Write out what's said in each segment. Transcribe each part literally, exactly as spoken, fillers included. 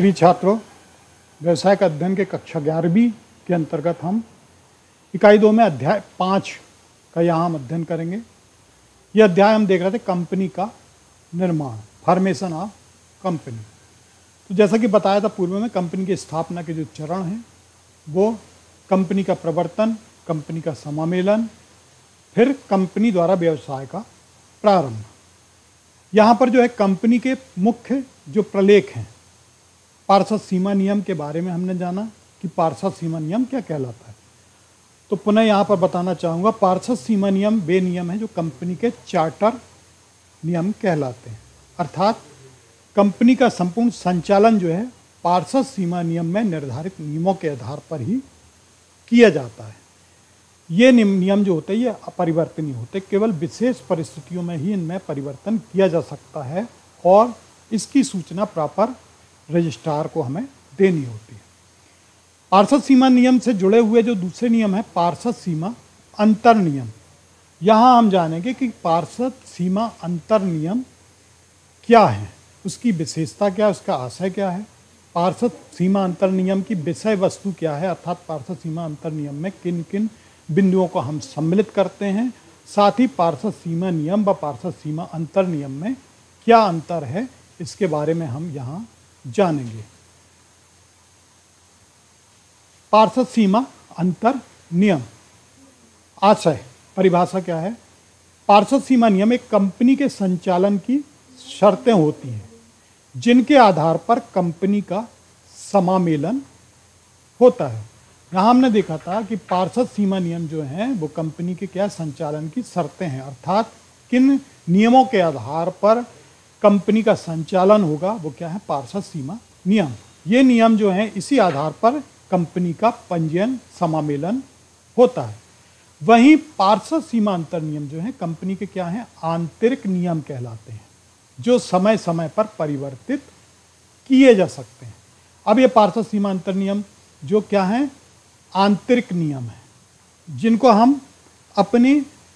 प्रिय छात्रों, व्यवसायिक अध्ययन के कक्षा ग्यारहवीं के अंतर्गत हम इकाई दो में अध्याय पाँच का यहाँ हम अध्ययन करेंगे। यह अध्याय हम देख रहे थे कंपनी का निर्माण, फॉर्मेशन ऑफ कंपनी। तो जैसा कि बताया था पूर्व में, कंपनी की स्थापना के जो चरण हैं वो कंपनी का प्रवर्तन, कंपनी का समामेलन, फिर कंपनी द्वारा व्यवसाय का प्रारंभ। यहाँ पर जो है कंपनी के मुख्य जो प्रलेख हैं, पार्षद सीमा नियम के बारे में हमने जाना कि पार्षद सीमा नियम क्या कहलाता है। तो पुनः यहाँ पर बताना चाहूँगा, पार्षद सीमा नियम वे नियम हैं जो कंपनी के चार्टर नियम कहलाते हैं। अर्थात कंपनी का संपूर्ण संचालन जो है पार्षद सीमा नियम में निर्धारित नियमों के आधार पर ही किया जाता है। ये नियम जो होते हैं ये अपरिवर्तनीय होते हैं, केवल विशेष परिस्थितियों में ही इनमें परिवर्तन किया जा सकता है और इसकी सूचना प्रॉपर रजिस्ट्रार को हमें देनी होती है। पार्षद सीमा नियम से जुड़े हुए जो दूसरे नियम है पार्षद सीमा अंतर नियम। यहाँ हम जानेंगे कि पार्षद सीमा अंतर नियम क्या है, उसकी विशेषता क्या है, उसका आशय क्या है, पार्षद सीमा अंतर नियम की विषय वस्तु क्या है, अर्थात पार्षद सीमा अंतर नियम में किन किन बिंदुओं को हम सम्मिलित करते हैं, साथ ही पार्षद सीमा नियम व पार्षद सीमा अंतर नियम में क्या अंतर है, इसके बारे में हम यहाँ जानेंगे। पार्षद सीमा अंतर नियम आशय, परिभाषा क्या है। पार्षद सीमा नियम एक कंपनी के संचालन की शर्तें होती हैं जिनके आधार पर कंपनी का समामेलन होता है। यहाँ हमने देखा था कि पार्षद सीमा नियम जो हैं वो कंपनी के क्या संचालन की शर्तें हैं, अर्थात किन नियमों के आधार पर कंपनी का संचालन होगा वो क्या है, पार्षद सीमा नियम। ये नियम जो हैं इसी आधार पर कंपनी का पंजीयन समामेलन होता है। वहीं पार्षद सीमा अंतर नियम जो है कंपनी के क्या हैं, आंतरिक नियम कहलाते हैं, जो समय समय पर परिवर्तित किए जा सकते हैं। अब ये पार्षद सीमा अंतर नियम जो क्या हैं, आंतरिक नियम है, जिनको हम अपनी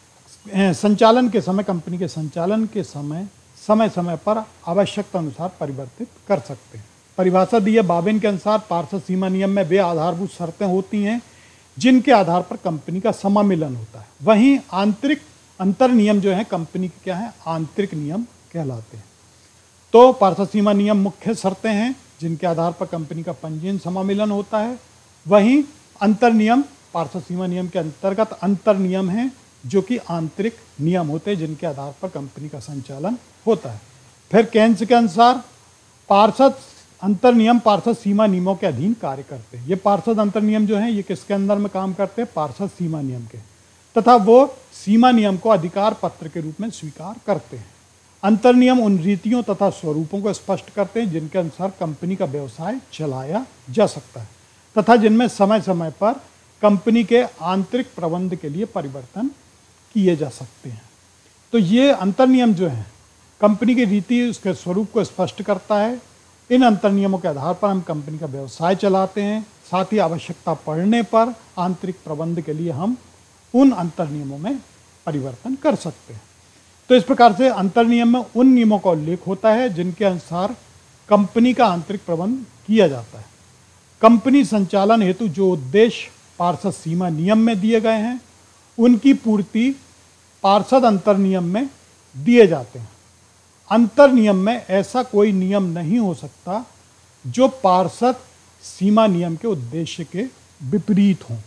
संचालन के समय, कंपनी के संचालन के समय समय समय पर आवश्यकता अनुसार परिवर्तित कर सकते हैं। परिभाषा दी है बाबिन के अनुसार, पार्षद सीमा नियम में वे आधारभूत शर्तें होती हैं जिनके आधार पर कंपनी का समामेलन होता है। वहीं आंतरिक अंतर नियम जो है कंपनी के क्या है, आंतरिक नियम कहलाते हैं। तो पार्षद सीमा नियम मुख्य शर्तें हैं जिनके आधार पर कंपनी का पंजीयन समामेलन होता है। वहीं अंतर नियम पार्षद सीमा नियम के अंतर्गत अंतर नियम हैं जो कि आंतरिक नियम होते हैं जिनके आधार पर कंपनी का संचालन होता है। फिर केन्स के अनुसार पार्षद अंतर नियम पार्षद सीमा नियमों के अधीन कार्य करते हैं। ये पार्षद अंतर नियम जो हैं ये किसके अंदर में काम करते हैं, पार्षद सीमा नियम के, तथा वो सीमा नियम को अधिकार पत्र के रूप में स्वीकार करते हैं। अंतर नियम उन रीतियों तथा स्वरूपों को स्पष्ट करते हैं जिनके अनुसार कंपनी का व्यवसाय चलाया जा सकता है तथा जिनमें समय समय पर कंपनी के आंतरिक प्रबंध के लिए परिवर्तन किए जा सकते हैं। तो ये अंतर नियम जो है कंपनी की रीति, उसके स्वरूप को स्पष्ट करता है। इन अंतर नियमों के आधार पर हम कंपनी का व्यवसाय चलाते हैं, साथ ही आवश्यकता पड़ने पर आंतरिक प्रबंध के लिए हम उन अंतर नियमों में परिवर्तन कर सकते हैं। तो इस प्रकार से अंतर नियम में उन नियमों का उल्लेख होता है जिनके अनुसार कंपनी का आंतरिक प्रबंध किया जाता है। कंपनी संचालन हेतु जो उद्देश्य पार्षद सीमा नियम में दिए गए हैं उनकी पूर्ति पार्षद अंतर नियम में दिए जाते हैं। अंतर नियम में ऐसा कोई नियम नहीं हो सकता जो पार्षद सीमा नियम के उद्देश्य के विपरीत हो।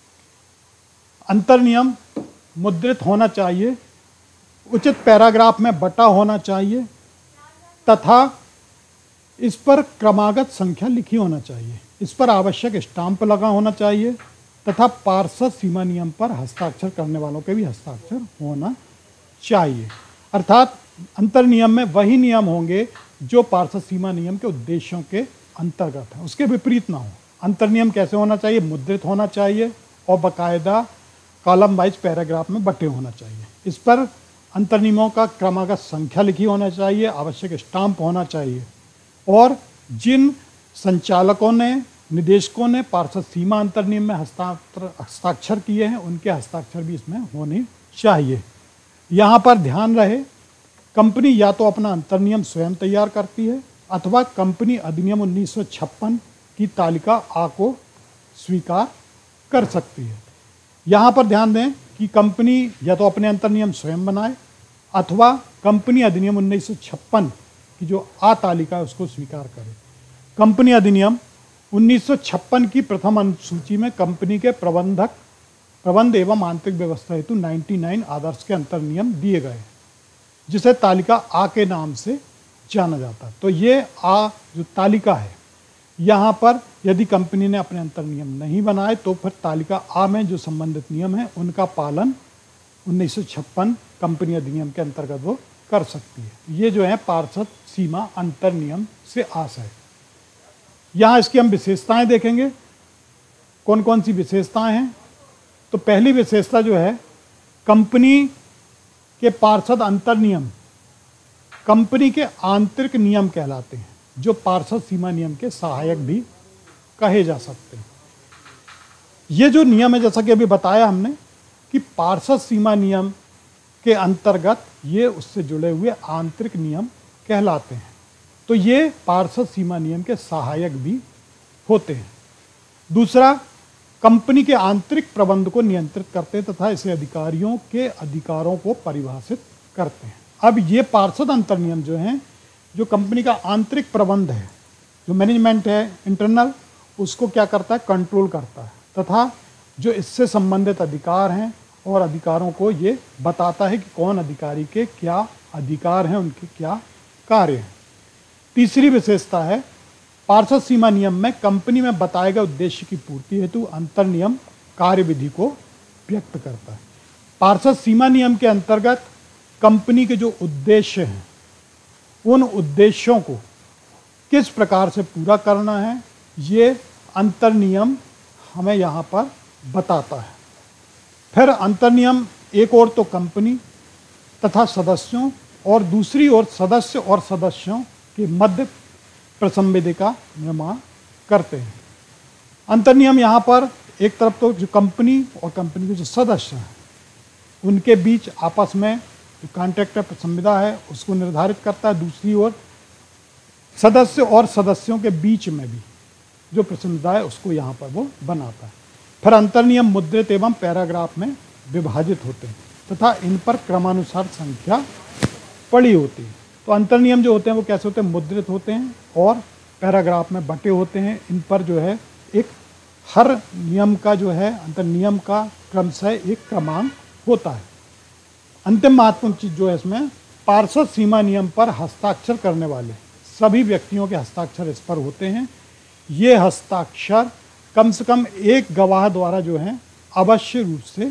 अंतर नियम मुद्रित होना चाहिए, उचित पैराग्राफ में बटा होना चाहिए तथा इस पर क्रमागत संख्या लिखी होना चाहिए। इस पर आवश्यक स्टाम्प लगा होना चाहिए तथा पार्षद सीमा नियम पर हस्ताक्षर करने वालों के भी हस्ताक्षर होना चाहिए। अर्थात अंतर नियम में वही नियम होंगे जो पार्षद सीमा नियम के उद्देश्यों के अंतर्गत है, उसके विपरीत ना हो। अंतर नियम कैसे होना चाहिए, मुद्रित होना चाहिए और बाकायदा कॉलम वाइज पैराग्राफ में बटे होना चाहिए। इस पर अंतर नियमों का क्रमागत संख्या लिखी होना चाहिए, आवश्यक स्टाम्प होना चाहिए और जिन संचालकों ने, निदेशकों ने पार्षद सीमा अंतर नियम में हस्ताक्षर हस्ताक्षर किए हैं उनके हस्ताक्षर भी इसमें होने चाहिए। यहाँ पर ध्यान रहे, कंपनी या तो अपना अंतर नियम स्वयं तैयार करती है अथवा कंपनी अधिनियम उन्नीस सौ छप्पन की तालिका आ को स्वीकार कर सकती है। यहाँ पर ध्यान दें कि कंपनी या तो अपने अंतर्नियम स्वयं बनाए अथवा कंपनी अधिनियम उन्नीस सौ छप्पन की जो आ तालिका है उसको स्वीकार करे। कंपनी अधिनियम उन्नीस सौ छप्पन की प्रथम अनुसूची में कंपनी के प्रबंधक प्रबंध एवं आंतरिक व्यवस्था हेतु निन्यानवे आदर्श के अंतर्नियम दिए गए, जिसे तालिका आ के नाम से जाना जाता है। तो ये आ जो तालिका है, यहाँ पर यदि कंपनी ने अपने अंतर्नियम नहीं बनाए तो फिर तालिका आ में जो संबंधित नियम है उनका पालन उन्नीस सौ छप्पन कंपनी अधिनियम के अंतर्गत वो कर सकती है। ये जो है पार्षद सीमा अंतर नियम से आशय। यहाँ इसकी हम विशेषताएं देखेंगे, कौन कौन सी विशेषताएं हैं। तो पहली विशेषता जो है, कंपनी के पार्षद अंतर नियम कंपनी के आंतरिक नियम कहलाते हैं, जो पार्षद सीमा नियम के सहायक भी कहे जा सकते हैं। ये जो नियम है, जैसा कि अभी बताया हमने कि पार्षद सीमा नियम के अंतर्गत ये उससे जुड़े हुए आंतरिक नियम कहलाते हैं। तो ये पार्षद सीमा नियम के सहायक भी होते हैं। दूसरा, कंपनी के आंतरिक प्रबंध को नियंत्रित करते हैं तथा इसे अधिकारियों के अधिकारों को परिभाषित करते हैं। अब ये पार्षद अंतर नियम जो हैं, जो कंपनी का आंतरिक प्रबंध है, जो मैनेजमेंट है इंटरनल, उसको क्या करता है, कंट्रोल करता है तथा जो इससे संबंधित अधिकार हैं और अधिकारों को ये बताता है कि कौन अधिकारी के क्या अधिकार हैं, उनके क्या कार्य हैं। तीसरी विशेषता है, पार्षद सीमा नियम में कंपनी में बताए गए उद्देश्य की पूर्ति हेतु अंतर नियम कार्यविधि को व्यक्त करता है। पार्षद सीमा नियम के अंतर्गत कंपनी के जो उद्देश्य हैं, उन उद्देश्यों को किस प्रकार से पूरा करना है, ये अंतर नियम हमें यहाँ पर बताता है। फिर अंतर नियम एक ओर तो कंपनी तथा सदस्यों और दूसरी ओर सदस्य और सदस्यों के मध्य प्रसंविधि का निर्माण करते हैं। अंतर नियम यहाँ पर एक तरफ तो जो कंपनी और कंपनी के जो सदस्य हैं उनके बीच आपस में जो कॉन्ट्रैक्ट संविदा है उसको निर्धारित करता है, दूसरी ओर सदस्य और सदस्यों के बीच में भी जो प्रसंविदा है उसको यहाँ पर वो बनाता है। फिर अंतर नियम मुद्रित एवं पैराग्राफ में विभाजित होते हैं तथा इन पर क्रमानुसार संख्या पड़ी होती है। तो अंतर नियम जो होते हैं वो कैसे होते हैं, मुद्रित होते हैं और पैराग्राफ में बटे होते हैं। इन पर जो है एक हर नियम का जो है अंतर नियम का क्रमशः एक क्रमांक होता है। अंतिम महत्वपूर्ण चीज जो है इसमें, पार्षद सीमा नियम पर हस्ताक्षर करने वाले सभी व्यक्तियों के हस्ताक्षर इस पर होते हैं। ये हस्ताक्षर कम से कम एक गवाह द्वारा जो है अवश्य रूप से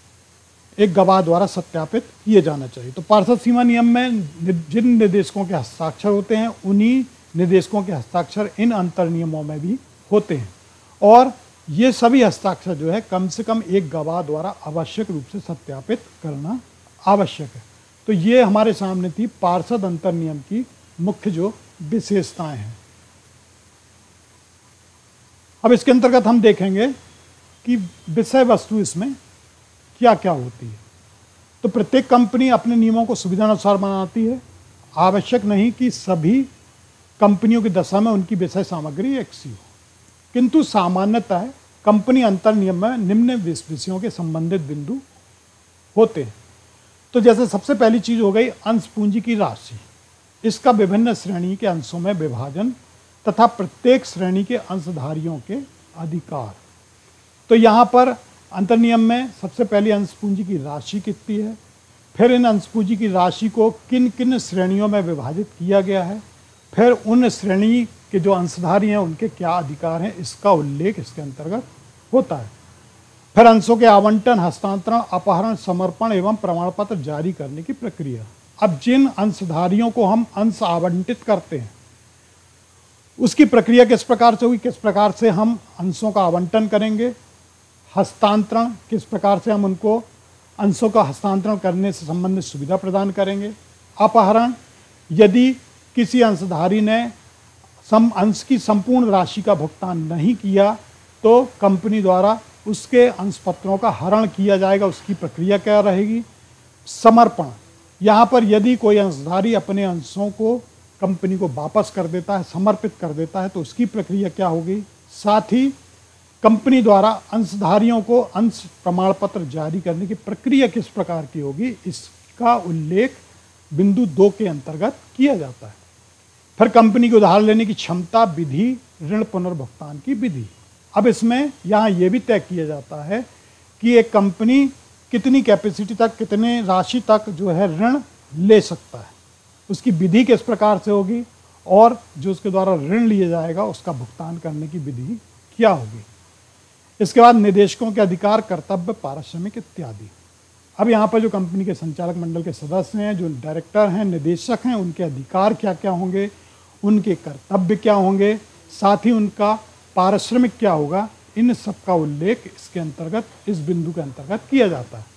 एक गवाह द्वारा सत्यापित किए जाना चाहिए। तो पार्षद सीमा नियम में जिन निर्देशकों के हस्ताक्षर होते हैं उन्हीं निर्देशकों के हस्ताक्षर इन अंतर नियमों में भी होते हैं और ये सभी हस्ताक्षर जो है कम से कम एक गवाह द्वारा आवश्यक रूप से सत्यापित करना आवश्यक है। तो ये हमारे सामने थी पार्षद अंतर नियम की मुख्य जो विशेषताएं हैं। अब इसके अंतर्गत हम देखेंगे कि विषय वस्तु इसमें क्या क्या होती है। तो प्रत्येक कंपनी अपने नियमों को सुविधानुसार बनाती है। आवश्यक नहीं कि सभी कंपनियों की दशा में उनकी विषय सामग्री एक सी हो, किंतु सामान्यतः कंपनी अंतर नियम में निम्न विषयों के संबंधित बिंदु होते हैं। तो जैसे सबसे पहली चीज हो गई अंश पूंजी की राशि, इसका विभिन्न श्रेणी के अंशों में विभाजन तथा प्रत्येक श्रेणी के अंशधारियों के अधिकार। तो यहाँ पर अंतर नियम में सबसे पहले अंश पूंजी की राशि कितनी है, फिर इन अंश पूंजी की राशि को किन किन श्रेणियों में विभाजित किया गया है, फिर उन श्रेणी के जो अंशधारी हैं उनके क्या अधिकार हैं, इसका उल्लेख इसके अंतर्गत होता है। फिर अंशों के आवंटन, हस्तांतरण, अपहरण, समर्पण एवं प्रमाण पत्र जारी करने की प्रक्रिया। अब जिन अंशधारियों को हम अंश आवंटित करते हैं उसकी प्रक्रिया किस प्रकार से होगी, किस प्रकार से हम अंशों का आवंटन करेंगे, हस्तांतरण किस प्रकार से हम उनको अंशों का हस्तांतरण करने से संबंधित सुविधा प्रदान करेंगे, अपहरण यदि किसी अंशधारी ने सम अंश की संपूर्ण राशि का भुगतान नहीं किया तो कंपनी द्वारा उसके अंश पत्रों का हरण किया जाएगा, उसकी प्रक्रिया क्या रहेगी। समर्पण, यहाँ पर यदि कोई अंशधारी अपने अंशों को कंपनी को वापस कर देता है, समर्पित कर देता है, तो उसकी प्रक्रिया क्या होगी। साथ ही कंपनी द्वारा अंशधारियों को अंश प्रमाण पत्र जारी करने की प्रक्रिया किस प्रकार की होगी, इसका उल्लेख बिंदु दो के अंतर्गत किया जाता है। फिर कंपनी की उधार लेने की क्षमता, विधि, ऋण पुनर्भुगतान की विधि। अब इसमें यहाँ ये भी तय किया जाता है कि एक कंपनी कितनी कैपेसिटी तक, कितने राशि तक जो है ऋण ले सकता है, उसकी विधि किस प्रकार से होगी, और जो उसके द्वारा ऋण लिया जाएगा उसका भुगतान करने की विधि क्या होगी। इसके बाद निदेशकों के अधिकार, कर्तव्य, पारिश्रमिक इत्यादि। अब यहाँ पर जो कंपनी के संचालक मंडल के सदस्य हैं, जो डायरेक्टर हैं, निदेशक हैं, उनके अधिकार क्या क्या होंगे, उनके कर्तव्य क्या होंगे, साथ ही उनका पारिश्रमिक क्या होगा, इन सब का उल्लेख इसके अंतर्गत, इस बिंदु के अंतर्गत किया जाता है।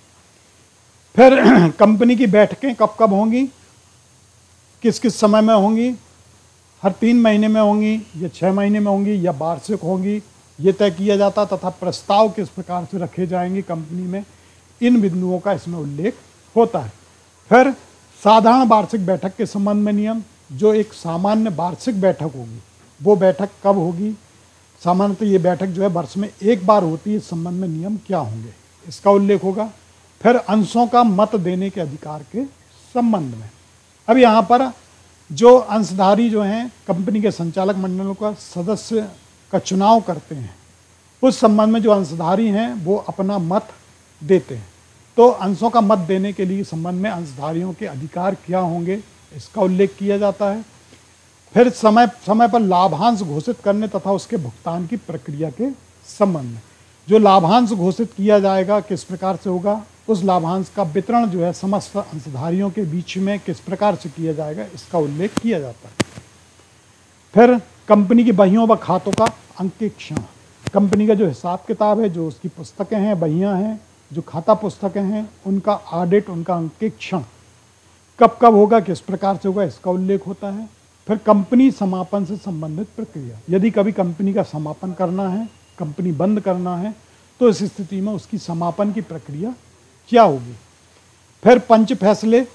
फिर कंपनी की बैठकें कब कब होंगी, किस किस समय में होंगी, हर तीन महीने में होंगी या छः महीने में होंगी या वार्षिक होंगी, ये तय किया जाता, तथा प्रस्ताव किस प्रकार से रखे जाएंगे कंपनी में, इन बिंदुओं का इसमें उल्लेख होता है। फिर साधारण वार्षिक बैठक के संबंध में नियम, जो एक सामान्य वार्षिक बैठक होगी वो बैठक कब होगी, सामान्यतः ये बैठक जो है वर्ष में एक बार होती है, इस संबंध में नियम क्या होंगे, इसका उल्लेख होगा। फिर अंशों का मत देने के अधिकार के संबंध में, अब यहाँ पर जो अंशधारी जो हैं कंपनी के संचालक मंडलों का सदस्य का चुनाव करते हैं, उस संबंध में जो अंशधारी हैं वो अपना मत देते हैं। तो अंशों का मत देने के लिए संबंध में अंशधारियों के अधिकार क्या होंगे, इसका उल्लेख किया जाता है। फिर समय समय पर लाभांश घोषित करने तथा उसके भुगतान की प्रक्रिया के संबंध में, जो लाभांश घोषित किया जाएगा किस प्रकार से होगा, उस लाभांश का वितरण जो है समस्त अंशधारियों के बीच में किस प्रकार से किया जाएगा, इसका उल्लेख किया जाता है। फिर कंपनी की बहियों व खातों का अंकेक्षण, कंपनी का जो हिसाब किताब है, जो उसकी पुस्तकें हैं, बहियां हैं, जो खाता पुस्तकें हैं, उनका ऑडिट, उनका अंकेक्षण कब कब होगा, किस प्रकार से होगा, इसका उल्लेख होता है। फिर कंपनी समापन से संबंधित प्रक्रिया, यदि कभी कंपनी का समापन करना है, कंपनी बंद करना है, तो इस स्थिति में उसकी समापन की प्रक्रिया क्या होगी। फिर पंच फैसले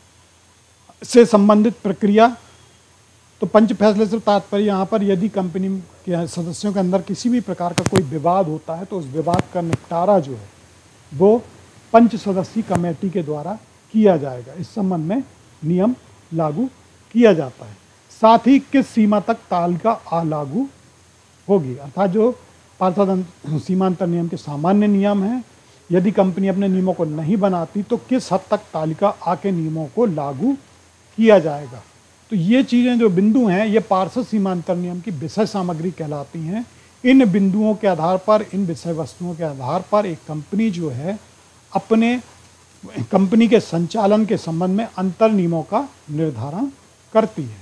से संबंधित प्रक्रिया, तो पंच फैसले से तात्पर्य यहाँ पर यदि कंपनी के सदस्यों के अंदर किसी भी प्रकार का कोई विवाद होता है तो उस विवाद का निपटारा जो है वो पंच सदस्यीय कमेटी के द्वारा किया जाएगा, इस संबंध में नियम लागू किया जाता है। साथ ही किस सीमा तक तालिका अलागू होगी, अर्थात जो पार्षद सीमांतर नियम के सामान्य नियम हैं, यदि कंपनी अपने नियमों को नहीं बनाती तो किस हद तक तालिका आ के नियमों को लागू किया जाएगा। तो ये चीज़ें जो बिंदु हैं ये पार्षद सीमांतर नियम की विषय सामग्री कहलाती हैं। इन बिंदुओं के आधार पर, इन विषय वस्तुओं के आधार पर एक कंपनी जो है अपने कंपनी के संचालन के संबंध में अंतर नियमों का निर्धारण करती है।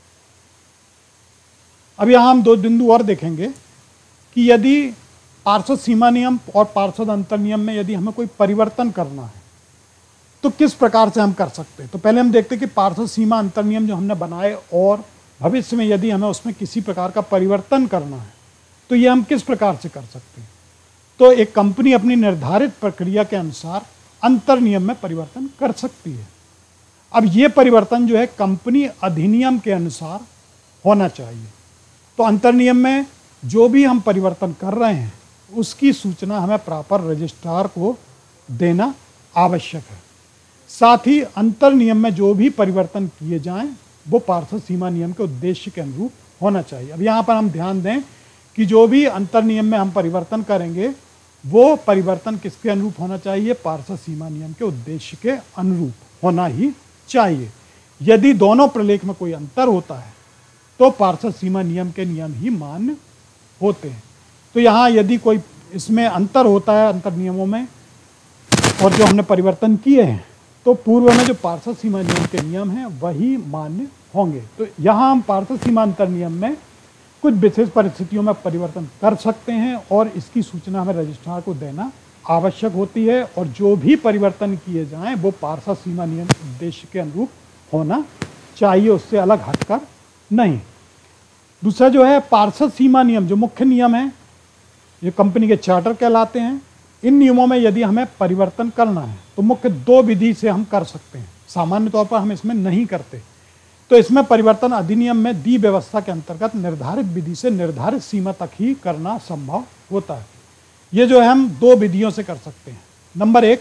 अब यहाँ हम दो बिंदु और देखेंगे कि यदि पार्षद सीमा नियम और पार्षद अंतर नियम में यदि हमें कोई परिवर्तन करना है तो किस प्रकार से हम कर सकते हैं। तो पहले हम देखते हैं कि पार्षद सीमा अंतर नियम जो हमने बनाए और भविष्य में यदि हमें उसमें किसी प्रकार का परिवर्तन करना है तो ये हम किस प्रकार से कर सकते हैं। तो एक कंपनी अपनी निर्धारित प्रक्रिया के अनुसार अंतर नियम में परिवर्तन कर सकती है। अब ये परिवर्तन जो है कंपनी अधिनियम के अनुसार होना चाहिए। तो अंतर नियम में जो भी हम परिवर्तन कर रहे हैं उसकी सूचना हमें प्रॉपर रजिस्ट्रार को देना आवश्यक है। साथ ही अंतर नियम में जो भी परिवर्तन किए जाएं वो पार्षद सीमा नियम के उद्देश्य के अनुरूप होना चाहिए। अब यहाँ पर हम ध्यान दें कि जो भी अंतर नियम में हम परिवर्तन करेंगे वो परिवर्तन किसके अनुरूप होना चाहिए, पार्षद सीमा नियम के उद्देश्य के अनुरूप होना ही चाहिए। यदि दोनों प्रलेख में कोई अंतर होता है तो पार्षद सीमा नियम के नियम ही मान्य होते हैं। तो यहाँ यदि कोई इसमें अंतर होता है अंतर नियमों में और जो हमने परिवर्तन किए हैं तो पूर्व में जो पार्षद सीमा नियम के नियम हैं वही मान्य होंगे। तो यहाँ हम पार्षद सीमा अंतर नियम में कुछ विशेष परिस्थितियों में परिवर्तन कर सकते हैं और इसकी सूचना हमें रजिस्ट्रार को देना आवश्यक होती है। और जो भी परिवर्तन किए जाएं वो पार्षद सीमा नियम उद्देश्य के अनुरूप होना चाहिए, उससे अलग हटकर नहीं। दूसरा जो है पार्षद सीमा नियम, जो मुख्य नियम है, ये कंपनी के चार्टर कहलाते हैं। इन नियमों में यदि हमें परिवर्तन करना है तो मुख्य दो विधि से हम कर सकते हैं। सामान्य तौर पर हम इसमें नहीं करते। तो इसमें परिवर्तन अधिनियम में दी व्यवस्था के अंतर्गत निर्धारित विधि से निर्धारित सीमा तक ही करना संभव होता है। ये जो है हम दो विधियों से कर सकते हैं। नंबर एक,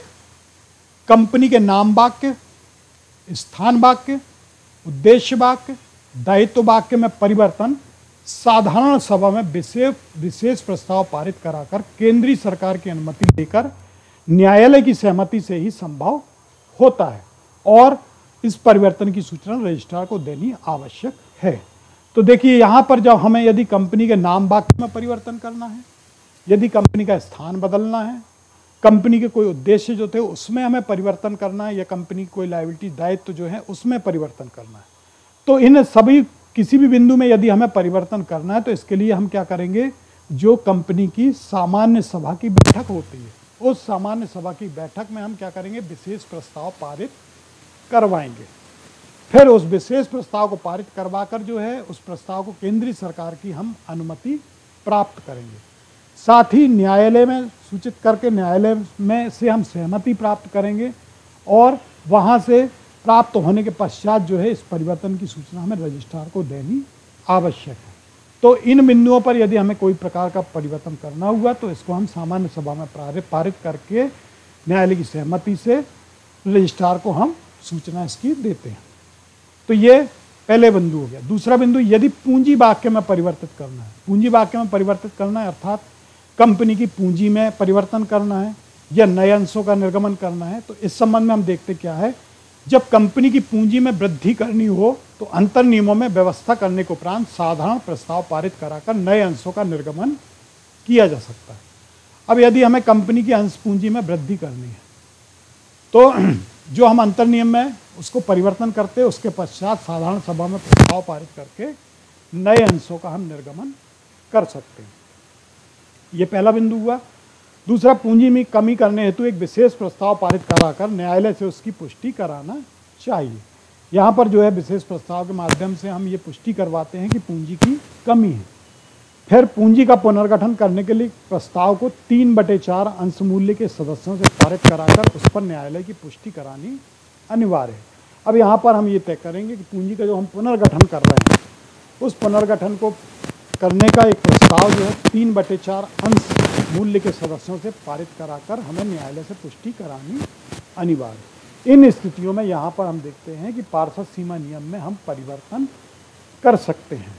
कंपनी के नाम वाक्य, स्थान वाक्य, उद्देश्य वाक्य, दायित्व वाक्य में परिवर्तन साधारण सभा में विशेष विशेष प्रस्ताव पारित कराकर केंद्रीय सरकार की अनुमति लेकर न्यायालय की सहमति से ही संभव होता है और इस परिवर्तन की सूचना रजिस्ट्रार को देनी आवश्यक है। तो देखिए यहाँ पर जब हमें यदि कंपनी के नाम वाक्य में परिवर्तन करना है, यदि कंपनी का स्थान बदलना है, कंपनी के कोई उद्देश्य जो थे उसमें हमें परिवर्तन करना है, या कंपनी की कोई लायबिलिटी दायित्व जो है उसमें परिवर्तन करना है, तो इन सभी किसी भी बिंदु में यदि हमें परिवर्तन करना है तो इसके लिए हम क्या करेंगे, जो कंपनी की सामान्य सभा की बैठक होती है उस सामान्य सभा की बैठक में हम क्या करेंगे, विशेष प्रस्ताव पारित करवाएंगे। फिर उस विशेष प्रस्ताव को पारित करवाकर जो है उस प्रस्ताव को केंद्रीय सरकार की हम अनुमति प्राप्त करेंगे। साथ ही न्यायालय में सूचित करके न्यायालय में से हम सहमति प्राप्त करेंगे और वहाँ से प्राप्त होने के पश्चात जो है इस परिवर्तन की सूचना हमें रजिस्ट्रार को देनी आवश्यक है। तो इन बिंदुओं पर यदि हमें कोई प्रकार का परिवर्तन करना हुआ तो इसको हम सामान्य सभा में पारित करके न्यायालय की सहमति से रजिस्ट्रार को हम सूचना इसकी देते हैं। तो ये पहले बिंदु हो गया। दूसरा बिंदु, यदि पूंजी वाक्य में परिवर्तित करना है, पूंजी वाक्य में परिवर्तित करना है अर्थात कंपनी की पूंजी में परिवर्तन करना है या नए अंशों का निर्गमन करना है, तो इस संबंध में हम देखते क्या है, जब कंपनी की पूंजी में वृद्धि करनी हो तो अंतर नियमों में व्यवस्था करने के उपरांत साधारण प्रस्ताव पारित कराकर नए अंशों का निर्गमन किया जा सकता है। अब यदि हमें कंपनी की अंश पूंजी में वृद्धि करनी है तो जो हम अंतर नियम में उसको परिवर्तन करते हैं उसके पश्चात साधारण सभा में प्रस्ताव पारित करके नए अंशों का हम निर्गमन कर सकते हैं। ये पहला बिंदु हुआ। दूसरा, पूंजी में कमी करने हेतु एक विशेष प्रस्ताव पारित कराकर न्यायालय से उसकी पुष्टि कराना चाहिए। यहाँ पर जो है विशेष प्रस्ताव के माध्यम से हम ये पुष्टि करवाते हैं कि पूंजी की कमी है। फिर पूंजी का पुनर्गठन करने के लिए प्रस्ताव को तीन बटे चार अंश मूल्य के सदस्यों से पारित कराकर उस पर न्यायालय की पुष्टि करानी अनिवार्य है। अब यहाँ पर हम ये तय करेंगे कि पूंजी का जो हम पुनर्गठन कर रहे हैं उस पुनर्गठन को करने का एक प्रस्ताव जो है तीन बटे चार अंश मूल्य के सदस्यों से पारित कराकर हमें न्यायालय से पुष्टि करानी अनिवार्य। इन स्थितियों में यहाँ पर हम देखते हैं कि पार्षद सीमा नियम में हम परिवर्तन कर सकते हैं।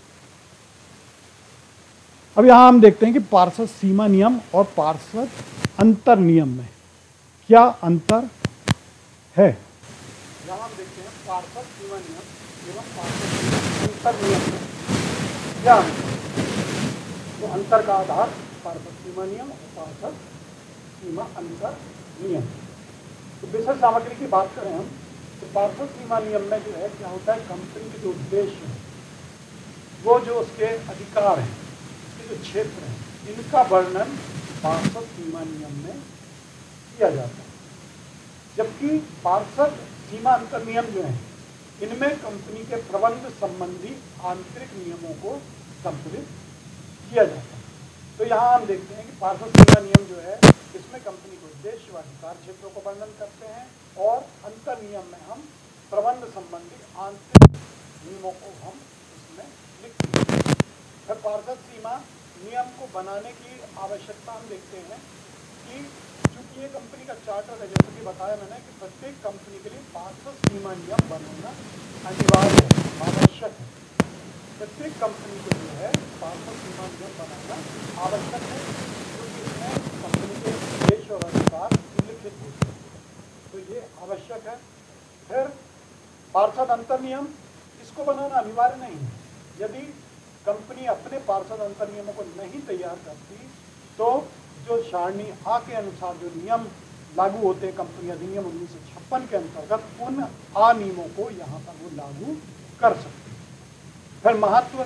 अब यहाँ हम देखते हैं कि पार्षद सीमा नियम और पार्षद अंतर नियम में क्या अंतर है। यहाँ हम देखते हैं पार्षद सीमा नियम एवं पार्षद अंतर नियम में क्या अंतर। तो अंतर का आधार पार्षद सीमा नियम और पार्षद सीमा अंतर नियम। तो विषय सामग्री की बात करें हम तो पार्षद सीमा नियम में जो है क्या होता है, कंपनी के जो उद्देश्य है वो जो उसके अधिकार हैं, उसके जो क्षेत्र हैं, इनका वर्णन पार्षद सीमा नियम में किया जाता है। जबकि पार्षद सीमा अंतर नियम जो है इनमें कंपनी के प्रबंध संबंधी आंतरिक नियमों को संतुलित किया जाता है। तो यहाँ हम देखते हैं कि पार्षद सीमा नियम जो है इसमें कंपनी के उद्देश्य व अधिकार क्षेत्रों को वर्णन करते हैं और अंतर नियम में हम प्रबंध संबंधी आंतरिक नियमों को हम इसमें लिखते हैं। फिर पार्षद सीमा नियम को बनाने की आवश्यकता हम देखते हैं कि चूंकि ये कंपनी का चार्टर है, जैसे कि बताया मैंने कि प्रत्येक कंपनी के लिए पार्षद सीमा नियम बनाना अनिवार्य है, आवश्यक है। प्रत्येक कंपनी को जो है पार्षद सीमा नियम बनाना आवश्यक है क्योंकि इसमें कंपनी के उद्देश्य और अधिकार उल्लिखित होते हैं, तो ये आवश्यक है। फिर पार्षद अंतर नियम, इसको बनाना अनिवार्य नहीं है। यदि कंपनी अपने पार्षद अंतर नियमों को नहीं तैयार करती तो जो सारणी आ के अनुसार जो नियम लागू होते हैं कंपनी अधिनियम उन्नीस सौ छप्पन के अंतर्गत, उन आ नियमों को यहाँ पर वो लागू कर सकते हैं। फिर महत्व,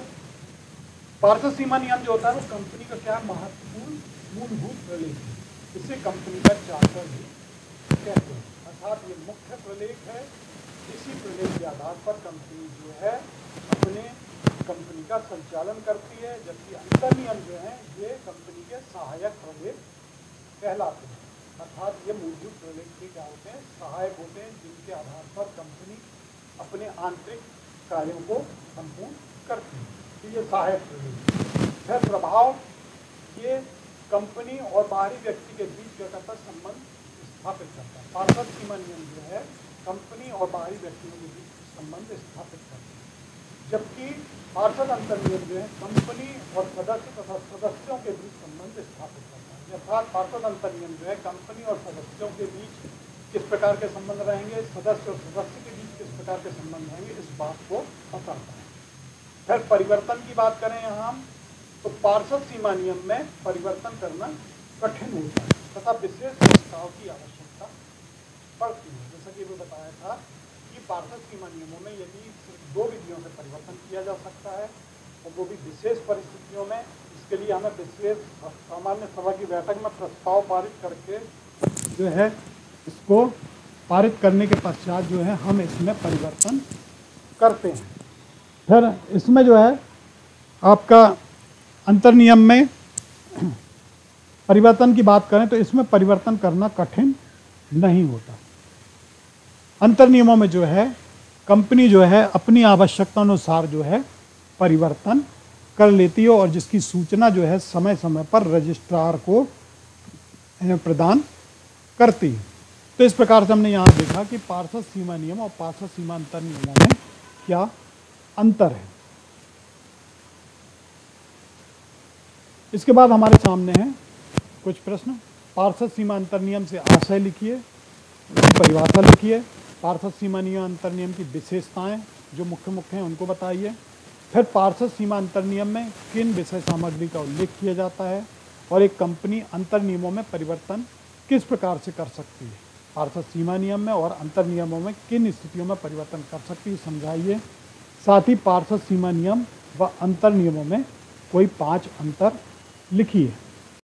पार्षद सीमा नियम जो होता है वो कंपनी का क्या महत्वपूर्ण मूलभूत प्रलेख है, इसे कंपनी का चार्टर भी कहते हैं, अर्थात ये मुख्य प्रलेख है। इसी प्रलेख के आधार पर कंपनी जो है अपने कंपनी का संचालन करती है, जबकि अंतर नियम जो है ये कंपनी के सहायक प्रलेख कहलाते हैं, अर्थात ये मूलभूत प्रलेख के क्या होते हैं, सहायक होते हैं, जिनके आधार पर कंपनी अपने आंतरिक कार्यों को संपूर्ण करती है। तो ये सहायक प्रयोग है। प्रभाव, ये कंपनी और बाहरी व्यक्ति के बीच व्यक्तिगत संबंध स्थापित करता है। पार्षद सीमा नियम जो है कंपनी और बाहरी व्यक्तियों के बीच संबंध स्थापित करता है, जबकि पार्षद अंतर नियम जो है कंपनी और सदस्य तथा सदस्यों के बीच संबंध स्थापित करता है। अर्थात पार्षद अंतर नियम जो है कंपनी और सदस्यों के बीच किस प्रकार के संबंध रहेंगे, सदस्य और सदस्य के बीच किस प्रकार के संबंध रहेंगे, इस बात को बताता है। फिर परिवर्तन की बात करें यहाँ हम, तो पार्षद सीमा नियम में परिवर्तन करना कठिन होता है तथा विशेष प्रस्ताव की आवश्यकता पड़ती है। जैसा कि मैं बताया था कि पार्षद सीमा नियमों में यदि सिर्फ दो विधियों से परिवर्तन किया जा सकता है और वो भी विशेष परिस्थितियों में, इसके लिए हमें विशेष सामान्य सभा की बैठक में प्रस्ताव पारित करके जो है इसको पारित करने के पश्चात जो है हम इसमें परिवर्तन करते हैं। फिर इसमें जो है आपका अंतर नियम में परिवर्तन की बात करें तो इसमें परिवर्तन करना कठिन नहीं होता। अंतर नियमों में जो है कंपनी जो है अपनी आवश्यकता अनुसार जो है परिवर्तन कर लेती है और जिसकी सूचना जो है समय समय पर रजिस्ट्रार को प्रदान करती है। तो इस प्रकार से हमने यहाँ देखा कि पार्षद सीमा नियम और पार्षद सीमा अंतर नियमों में क्या अंतर है। इसके बाद हमारे सामने हैं कुछ प्रश्न। पार्षद सीमा अंतर नियम से आशय लिखिए, उसकी परिभाषा लिखिए, पार्षद सीमा नियम अंतर नियम की विशेषताएं जो मुख्य मुख्य हैं उनको बताइए। फिर पार्षद सीमा अंतर नियम में किन विषय सामग्री का उल्लेख किया जाता है और एक कंपनी अंतर नियमों में परिवर्तन किस प्रकार से कर सकती है। पार्षद सीमा नियम में और अंतर नियमों में किन स्थितियों में परिवर्तन कर सकती है समझाइए। साथ ही पार्षद सीमा नियम व अंतर नियमों में कोई पांच अंतर लिखिए।